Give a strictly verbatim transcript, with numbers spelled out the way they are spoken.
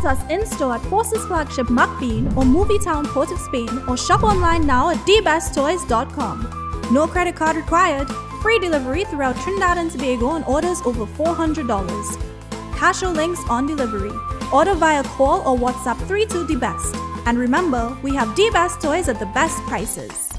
us in-store at Forsis Flagship Macbean or Movietown Port of Spain, or shop online now at d best toys dot com. No credit card required. Free delivery throughout Trinidad and Tobago on orders over four hundred dollars. Cash or links on delivery. Order via call or WhatsApp three two D best. And remember, we have D Best Toys at the best prices.